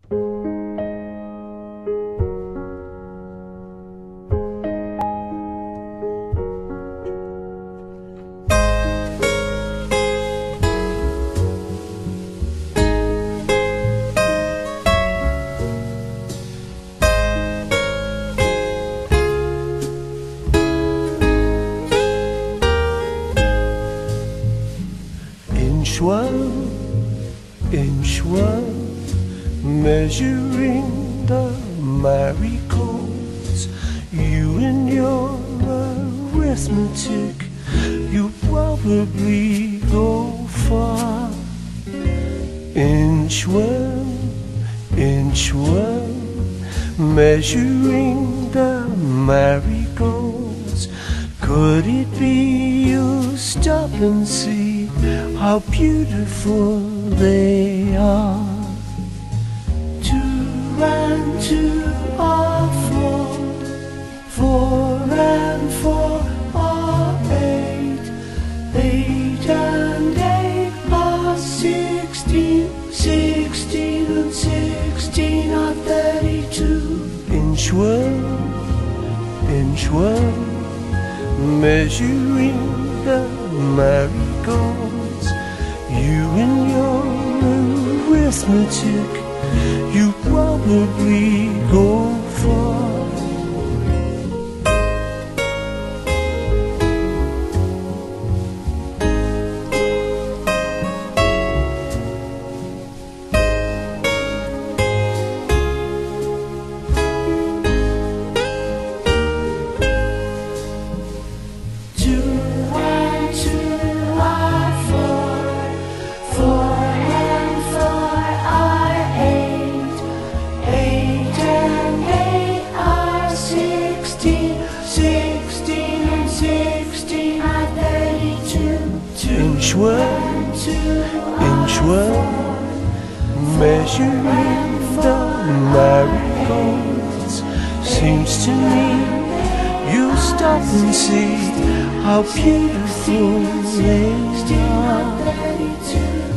Inch one, measuring the marigolds. You and your arithmetic, you probably go far. Inch one, measuring the marigolds. Could it be you'll stop and see how beautiful they are? 2 and 2 are 4, 4 and 4 are 8, 8 and 8 are 16, 16 and 16 are 32. Inch one, measuring the marigolds. You and your arithmetic, you probably go far. Inch one, measuring the marigolds. Seems to me you'll stop and see how beautiful they are.